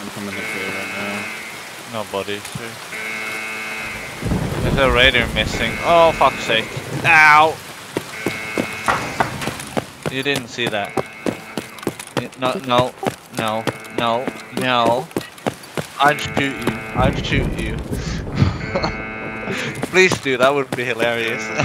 I'm coming up here right now. Nobody. There's a raider missing. Oh, fuck's sake. Ow! You didn't see that. No, no, no, no, no. I'd shoot you. I'd shoot you. Please do, that would be hilarious.